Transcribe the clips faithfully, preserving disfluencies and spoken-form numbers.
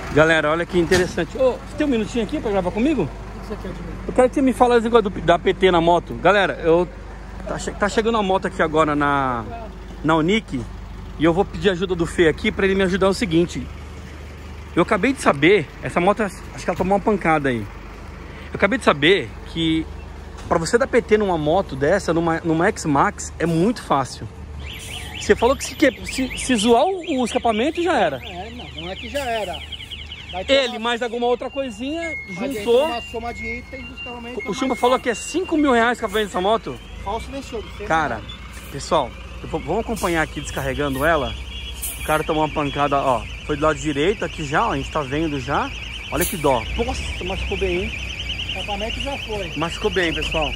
Galera, olha que interessante. Ô, você tem um minutinho aqui pra gravar comigo? O que você quer de mim? Eu quero que você me fale esse negócio do, da A P T na moto. Galera, eu tá, che tá chegando a moto aqui agora na, na Unique. E eu vou pedir ajuda do Fê aqui pra ele me ajudar no seguinte. Eu acabei de saber, essa moto, acho que ela tomou uma pancada aí. Eu acabei de saber que pra você dar P T numa moto dessa, numa, numa X-Max, é muito fácil. Você falou que se, que, se, se zoar o, o escapamento já era. É, não, não é que já era. Ele, uma... mais alguma outra coisinha, juntou. Uma soma de itens do escapamento. O Chumba falou que é cinco mil reais o escapamento dessa moto. Falso silencioso. Cara, pessoal, vou, vamos acompanhar aqui descarregando ela. O cara tomou uma pancada, ó. Foi do lado direito aqui já, ó. A gente tá vendo já. Olha que dó. Nossa, machucou bem, hein? O escapamento já foi. Machucou bem, pessoal.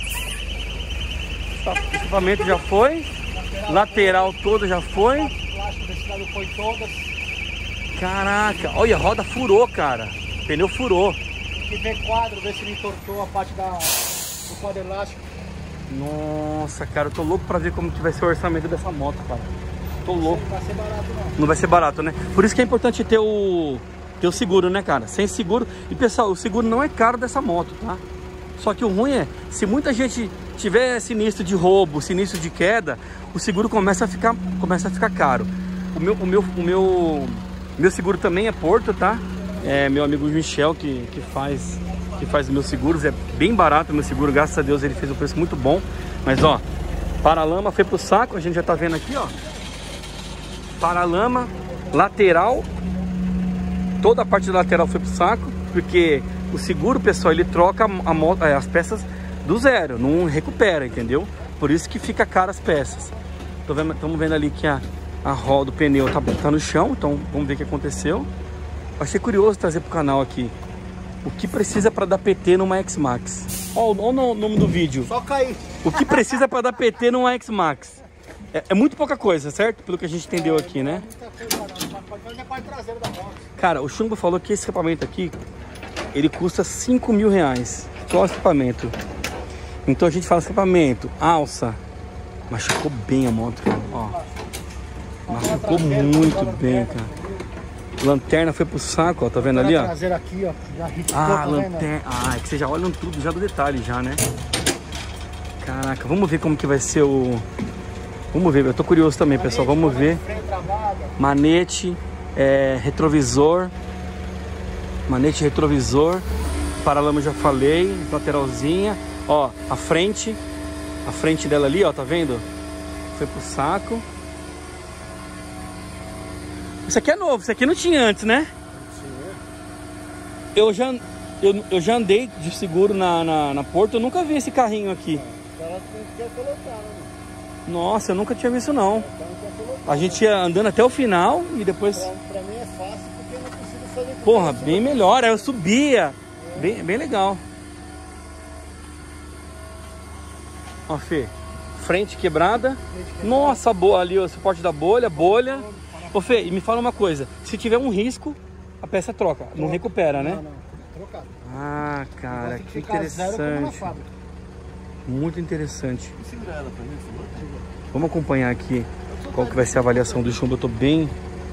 O escapamento já foi. Lateral, lateral toda já foi. O plástico desse lado foi todas. Caraca, olha, a roda furou, cara. O pneu furou. Tem que ver quadro, ver se ele entortou a parte da, do quadro elástico. Nossa, cara, eu tô louco pra ver como que vai ser o orçamento dessa moto, cara. Tô louco. Não vai ser barato, não. Não vai ser barato, né? Por isso que é importante ter o, ter o seguro, né, cara? Sem seguro. E, pessoal, o seguro não é caro dessa moto, tá? Só que o ruim é, se muita gente tiver sinistro de roubo, sinistro de queda, o seguro começa a ficar, começa a ficar caro. O meu, o meu, o meu, meu seguro também é Porto, tá? É meu amigo Michel que, que faz que faz meus seguros. É bem barato o meu seguro, graças a Deus ele fez um preço muito bom. Mas ó, paralama foi pro saco, a gente já tá vendo aqui, ó. Paralama, lateral, toda a parte da lateral foi pro saco, porque o seguro, pessoal, ele troca a moto, as peças do zero, não recupera, entendeu? Por isso que fica caro as peças. Tô vendo, estamos vendo ali que a, a roda do pneu tá, tá no chão, então vamos ver o que aconteceu. Achei curioso trazer pro canal aqui o que precisa para dar P T numa X-Max. Ó, o nome do vídeo. Só cair. O que precisa para dar P T numa X-Max. É, é muito pouca coisa, certo? Pelo que a gente entendeu aqui, né? Cara, o Chumbo falou que esse escapamento aqui, ele custa cinco mil reais. Só o escapamento. Então a gente fala escapamento, alça. Machucou bem a moto, cara. Ó. Machucou muito bem, cara. Lanterna foi pro saco, ó. Tá vendo ali, ó? Aqui, ó. Já ah, lanterna. Ah, é que vocês já olham tudo, já do detalhe, já, né? Caraca, vamos ver como que vai ser o... Vamos ver, eu tô curioso também, pessoal. Vamos ver. Manete, é, retrovisor. Manete, retrovisor. Paralama eu já falei. Lateralzinha. Ó, a frente. A frente dela ali, ó, tá vendo? Foi pro saco. Isso aqui é novo, isso aqui não tinha antes, né? Eu já, eu, eu já andei de seguro na, na, na Porto, eu nunca vi esse carrinho aqui. Nossa, eu nunca tinha visto não. A gente ia andando até o final e depois... Pra mim é fácil porque eu não consigo fazer... Porra, bem melhor, aí eu subia. Bem, bem legal. Ó, Fê, frente quebrada. Nossa, boa ali, o suporte da bolha, bolha. Ô, Fê, e me fala uma coisa. Se tiver um risco, a peça troca, não recupera, né? Não, não, trocado. Ah, cara, que interessante. Muito interessante. Vamos acompanhar aqui qual que vai ser a avaliação do Chumbo. Eu tô bem...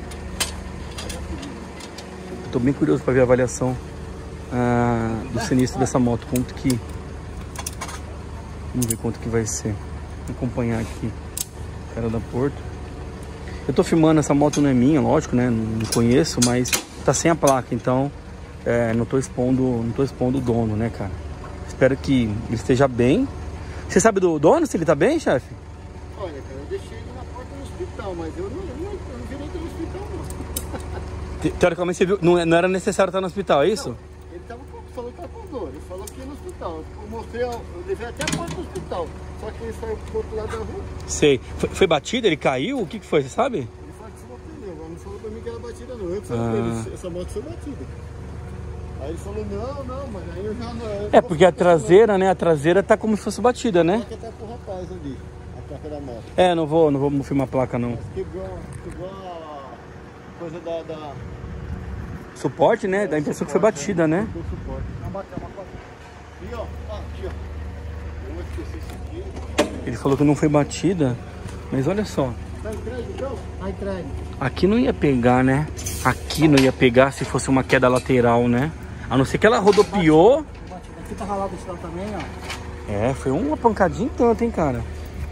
Eu tô bem curioso para ver a avaliação ah, do sinistro dessa moto. Quanto que... Vamos ver quanto que vai ser. Vou acompanhar aqui. Cara da Porto. Eu tô filmando, essa moto não é minha, lógico, né? Não conheço, mas tá sem a placa, então é, não tô expondo, não tô expondo o dono, né, cara? Espero que ele esteja bem. Você sabe do dono, se ele tá bem, chefe? Olha, cara, eu deixei ele na porta do hospital, mas eu não, eu não, eu não vi nem no hospital, não. Te, teoricamente, você viu, não, não era necessário estar no hospital, é isso? Não, ele tava, falou que tava com dor, ele falou que ia no hospital. Eu mostrei, eu levei até a porta do hospital, só que ele saiu pro outro lado da rua. Sei. Foi, foi batido? Ele caiu? O que que foi, você sabe? Ele falou que se pneu, mas não falou pra mim que era batida não. Eu falei Ah. pra ele, essa moto foi batida. Aí ele falou, não, não, mas aí eu já não... Eu É, porque a traseira, né? A traseira tá como se fosse batida, né? A placa tá com o rapaz ali, a placa da moto. É, não vou, não vou filmar a placa, não. Mas quebrou, quebrou a coisa da... da... Suporte, né? Dá a impressão que foi batida, né? Quebrou o suporte. Não bateu, uma coisa. E ó, ó, aqui ó. Eu vou esquecer isso aqui. Ele falou que não foi batida, mas olha só. Tá entregue então? Tá entregue. Aqui não ia pegar, né? Aqui não ia pegar se fosse uma queda lateral, né? A não ser que ela rodopiou. Aqui tá ralado esse lado também, ó. É, foi uma pancadinha em tanto, hein, cara.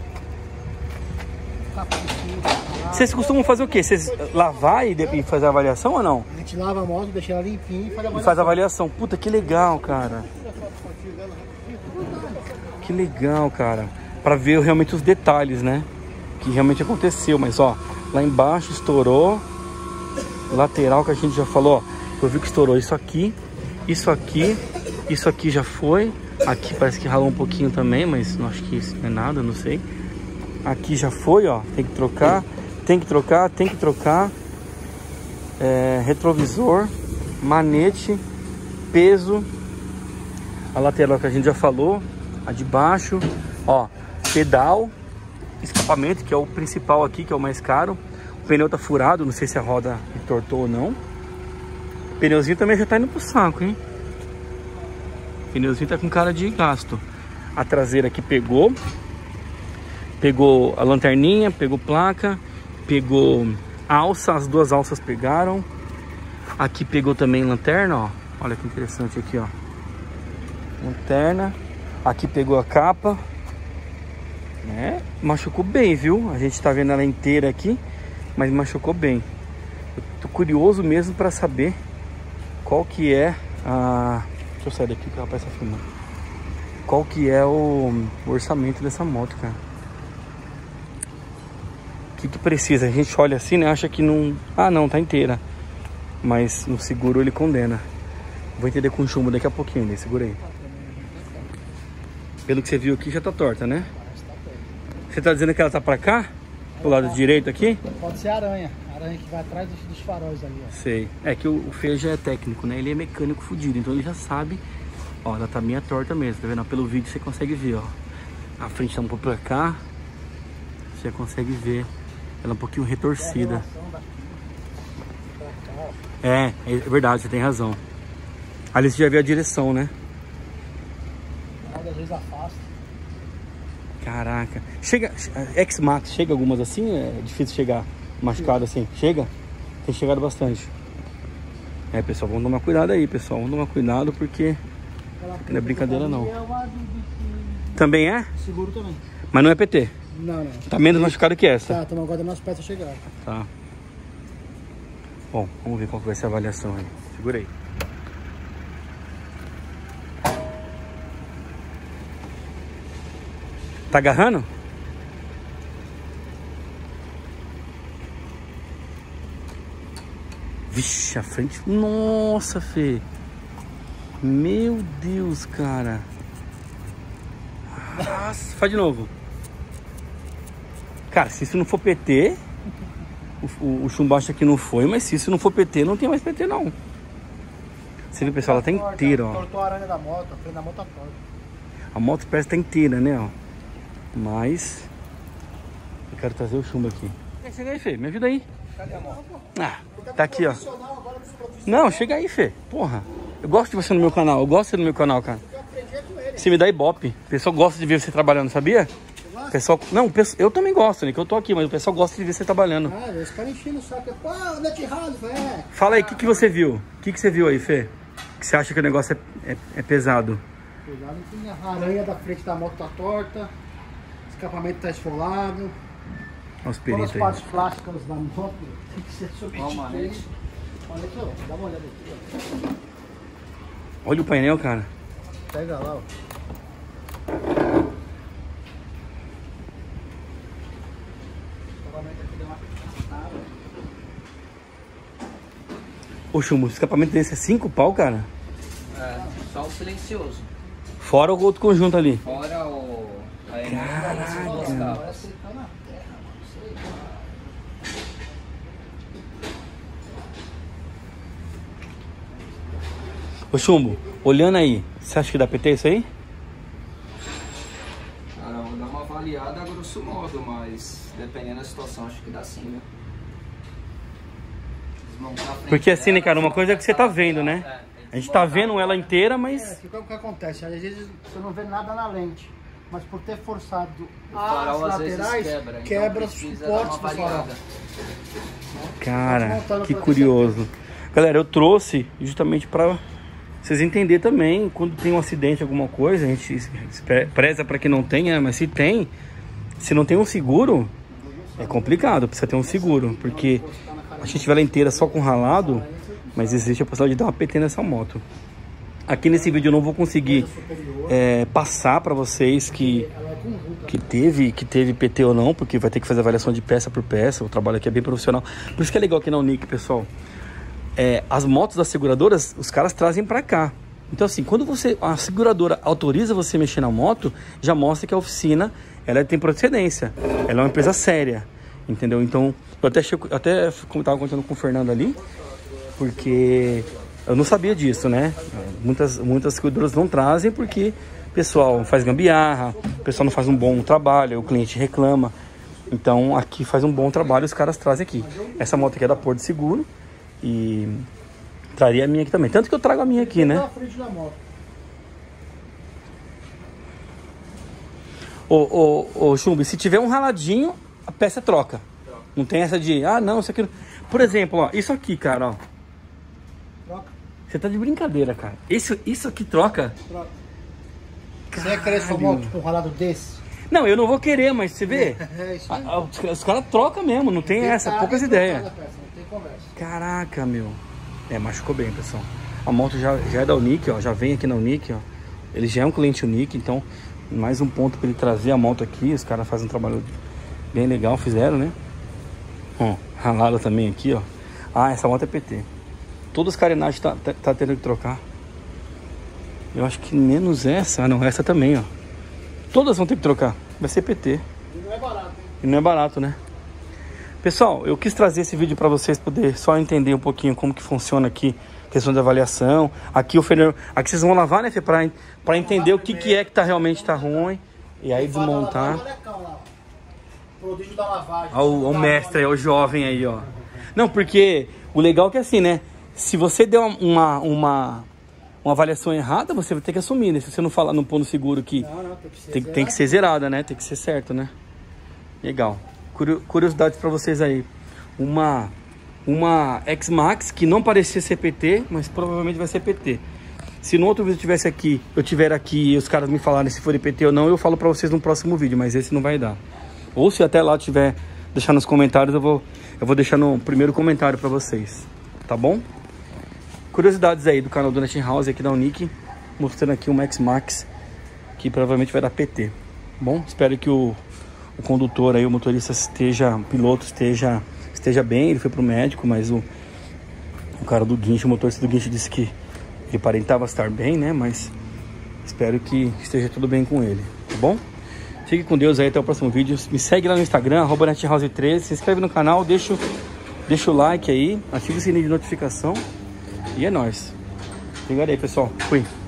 Vocês costumam fazer o quê? Vocês lavar e, e fazer a avaliação ou não? A gente lava a moto, deixa ela limpinha e faz a avaliação. E faz a avaliação. Puta, que legal, cara. Que legal, cara. Pra ver realmente os detalhes, né? Que realmente aconteceu. Mas, ó, lá embaixo estourou. Lateral que a gente já falou, ó. Eu vi que estourou isso aqui. Isso aqui. Isso aqui já foi. Aqui parece que ralou um pouquinho também, mas não acho que isso não é nada, não sei. Aqui já foi, ó. Tem que trocar. Tem que trocar, tem que trocar. É, retrovisor, manete, peso. A lateral que a gente já falou. A de baixo, ó. Pedal, escapamento, que é o principal aqui, que é o mais caro. O pneu tá furado, não sei se a roda entortou ou não. O pneuzinho também já tá indo pro saco, hein? O pneuzinho tá com cara de gasto. A traseira aqui pegou. Pegou a lanterninha, pegou placa. Pegou alça, as duas alças pegaram. Aqui pegou também lanterna, ó. Olha que interessante aqui, ó. Lanterna. Aqui pegou a capa. Né? Machucou bem, viu? A gente tá vendo ela inteira aqui, mas machucou bem. Eu tô curioso mesmo pra saber qual que é a... Deixa eu sair daqui que o rapaz tá filmando. Qual que é o, o orçamento dessa moto, cara. O que que precisa? A gente olha assim, né? Acha que não... Ah, não, tá inteira. Mas no seguro ele condena. Vou entender com o chumbo daqui a pouquinho, né? Segura aí. Pelo que você viu aqui, já tá torta, né? Você tá dizendo que ela tá pra cá? Pro lado direito aqui? Pode ser aranha. Aranha que vai atrás dos, dos faróis ali, ó. Sei. É que o, o Fê já é técnico, né? Ele é mecânico fudido, então ele já sabe. Ó, ela tá meio torta mesmo, tá vendo? Pelo vídeo você consegue ver, ó. A frente tá um pouco pra cá. Você consegue ver. Ela é um pouquinho retorcida. É, é verdade, você tem razão. Ali você já vê a direção, né? Às vezes afasta. Caraca. Chega, X-Max, chega algumas assim? É difícil chegar machucado assim? Chega? Tem chegado bastante. É, pessoal, vamos tomar cuidado aí, pessoal. Vamos tomar cuidado porque não é brincadeira, não. Também é? Seguro também. Mas não é P T? Não, não. Tá menos machucado que essa? Tá, estamos aguardando as peças chegar. Tá. Bom, vamos ver qual que vai ser a avaliação aí. Segura aí. Tá agarrando? Vixe, a frente... Nossa, Fê. Meu Deus, cara. Nossa, faz de novo. Cara, se isso não for P T... O, o, o chumbo acha que não foi, mas se isso não for P T, não tem mais P T, não. Você viu, pessoal? Ela tá inteira, ó. Cortou a aranha da moto, a frente da moto tá torta. A moto parece que tá inteira, né, ó. Mas... Eu quero trazer o chumbo aqui. Chega aí, Fê. Me ajuda aí. Cadê a moto? Ah, tá aqui, ó. Não, chega aí, Fê. Porra. Eu gosto de você no meu canal. Eu gosto de você no meu canal, cara. Você me dá ibope. O pessoal gosta de ver você trabalhando, sabia? O pessoal... Não, o pessoal... eu também gosto, né? Que eu tô aqui, mas o pessoal gosta de ver você trabalhando. Ah, eles caras enchendo o saco. Pô, onde é que errado, velho? Fala aí, o que, que você viu? O que, que você viu aí, Fê? Que você acha que o negócio é, é, é pesado? Pesado que a aranha da frente da moto tá torta. O escapamento tá esfolado. Olha os Todas peritos as aí. partes plásticas da moto tem que ser substituídas. Olha aqui, ó. Dá uma olhada aqui, ó. Olha o painel, cara. Pega lá, ó. Ô, Chumbo, o escapamento desse é cinco pau, cara? É, só o silencioso. Fora o outro conjunto ali. Fora o... a emenda e esses dois cabos. Ô, Chumbo, olhando aí, você acha que dá P T isso aí? Cara, eu vou dar uma avaliada a grosso modo, mas dependendo da situação, acho que dá sim, né? Desmontar a frente Porque assim, né, dela, cara, uma coisa é que você tá vendo, né? É, A gente tá vendo ela inteira, mas... É, o que, que acontece? Às vezes você não vê nada na lente. mas por ter forçado O farol as às vezes laterais, quebra, então quebra os precisa suportes dar uma do farol. variada. Cara, que curioso. Galera, eu trouxe justamente para vocês entenderem também, quando tem um acidente, alguma coisa, a gente preza para que não tenha, mas se tem, se não tem um seguro, é complicado, precisa ter um seguro, porque a gente tiver ela inteira só com ralado, mas existe a possibilidade de dar uma P T nessa moto. Aqui nesse vídeo eu não vou conseguir é, passar para vocês que, que, teve, que teve P T ou não, porque vai ter que fazer avaliação de peça por peça. O trabalho aqui é bem profissional. Por isso que é legal aqui na Unique, pessoal. É, as motos das seguradoras, os caras trazem para cá. Então assim, quando você, a seguradora autoriza você mexer na moto, já mostra que a oficina ela tem procedência. Ela é uma empresa séria, entendeu? Então, eu até, chego, até como estava contando com o Fernando ali, porque... eu não sabia disso, né? Muitas, muitas seguradoras não trazem porque o pessoal faz gambiarra, o pessoal não faz um bom trabalho, o cliente reclama. Então aqui faz um bom trabalho, os caras trazem aqui. Essa moto aqui é da Porto Seguro e traria a minha aqui também. Tanto que eu trago a minha aqui, né? Ô, ô, ô Chumbi, se tiver um raladinho, a peça troca. Não tem essa de, ah não, isso aqui... Por exemplo, ó, isso aqui, cara, ó. Você tá de brincadeira, cara. Isso, isso aqui troca? Troca. Você vai querer sua moto com um ralado desse? Não, eu não vou querer, mas você vê? É isso aí. A, a, os os caras trocam mesmo, não tem, tem essa, poucas ideias. Não tem conversa. Caraca, meu. É, machucou bem, pessoal. A moto já, já é da Unique, ó. Já vem aqui na Unique, ó. Ele já é um cliente Unique, então mais um ponto para ele trazer a moto aqui. Os caras fazem um trabalho bem legal, fizeram, né? Ó, ralado também aqui, ó. Ah, essa moto é P T. Todos os carenagens tá, tá, tá tendo que trocar. Eu acho que menos essa. Ah, não, essa também, ó. Todas vão ter que trocar. Vai ser P T. E não é barato, hein? E não é barato, né? Pessoal, eu quis trazer esse vídeo para vocês poder só entender um pouquinho como que funciona aqui, questão de avaliação. Aqui o Fernando, aqui vocês vão lavar, né, Fê, para para entender o que que é que tá realmente tá ruim e aí desmontar. Prodígio da lavagem. Olha o, o mestre aí, o jovem aí, ó. Não, porque o legal é que assim, né? Se você der uma, uma, uma avaliação errada, você vai ter que assumir, né? Se você não falar, não pôr no seguro que, não, não, tem, que ser tem, tem que ser zerada, né? Tem que ser certo, né? Legal. Curiosidades para vocês aí. Uma, uma X-Max que não parecia ser P T, mas provavelmente vai ser P T. Se no outro vídeo eu tivesse aqui, eu tiver aqui e os caras me falarem se for de P T ou não, eu falo para vocês no próximo vídeo, mas esse não vai dar. Ou se até lá tiver, deixar nos comentários, eu vou, eu vou deixar no primeiro comentário para vocês. Tá bom? Curiosidades aí do canal do Netting House aqui da Unique, mostrando aqui uma X-Max que provavelmente vai dar P T. Bom, espero que o, o condutor aí, o motorista esteja, o piloto esteja, esteja bem. Ele foi pro médico, mas o, o cara do guincho, o motorista do guincho disse que ele aparentava estar bem, né? Mas espero que esteja tudo bem com ele, tá bom? Fique com Deus aí, até o próximo vídeo. Me segue lá no Instagram, arroba Netting House treze, se inscreve no canal, deixa, deixa o like aí, ativa o sininho de notificação. E é nóis. Obrigado aí, pessoal. Fui.